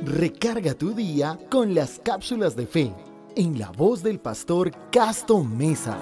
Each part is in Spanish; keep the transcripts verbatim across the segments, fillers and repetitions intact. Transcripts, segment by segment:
Recarga tu día con las cápsulas de fe, en la voz del pastor Casto Mesa.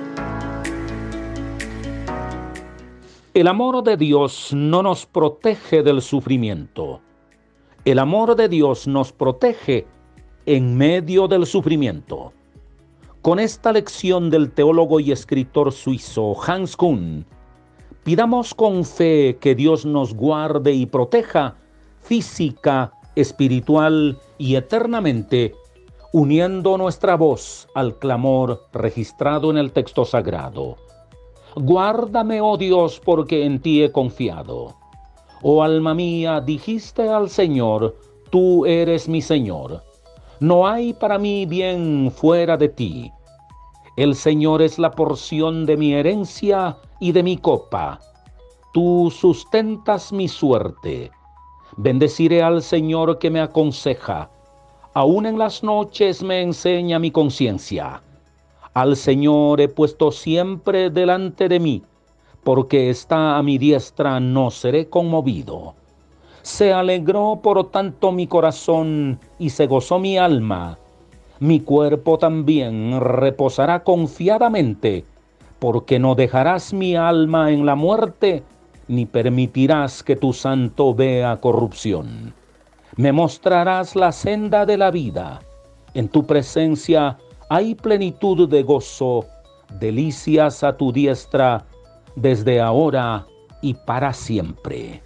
El amor de Dios no nos protege del sufrimiento. El amor de Dios nos protege en medio del sufrimiento. Con esta lección del teólogo y escritor suizo Hans Küng, pidamos con fe que Dios nos guarde y proteja física, espiritual y eternamente, uniendo nuestra voz al clamor registrado en el texto sagrado. Guárdame, oh Dios, porque en ti he confiado. Oh alma mía, dijiste al Señor, tú eres mi Señor. No hay para mí bien fuera de ti. El Señor es la porción de mi herencia y de mi copa. Tú sustentas mi suerte. Bendeciré al Señor que me aconseja. Aún en las noches me enseña mi conciencia. Al Señor he puesto siempre delante de mí, porque está a mi diestra, no seré conmovido. Se alegró por tanto mi corazón y se gozó mi alma. Mi cuerpo también reposará confiadamente, porque no dejarás mi alma en la muerte, ni permitirás que tu santo vea corrupción. Me mostrarás la senda de la vida. En tu presencia hay plenitud de gozo, delicias a tu diestra, desde ahora y para siempre.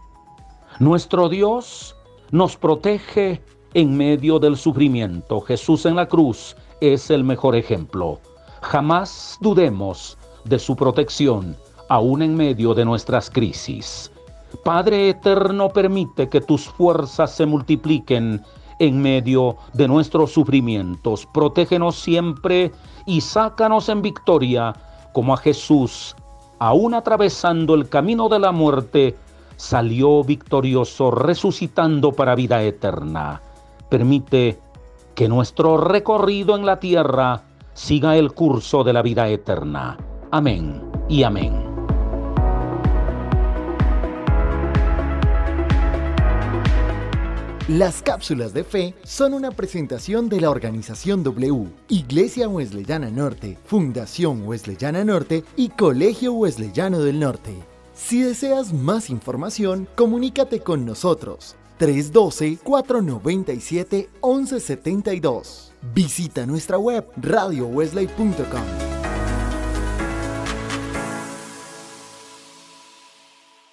Nuestro Dios nos protege en medio del sufrimiento. Jesús en la cruz es el mejor ejemplo. Jamás dudemos de su protección, aún en medio de nuestras crisis. Padre eterno, permite que tus fuerzas se multipliquen en medio de nuestros sufrimientos. Protégenos siempre y sácanos en victoria, como a Jesús, aún atravesando el camino de la muerte, salió victorioso, resucitando para vida eterna. Permite que nuestro recorrido en la tierra siga el curso de la vida eterna. Amén y amén. Las cápsulas de fe son una presentación de la Organización W, Iglesia Wesleyana Norte, Fundación Wesleyana Norte y Colegio Wesleyano del Norte. Si deseas más información, comunícate con nosotros. tres uno dos, cuatro nueve siete, uno uno siete dos. Visita nuestra web radio wesley punto com.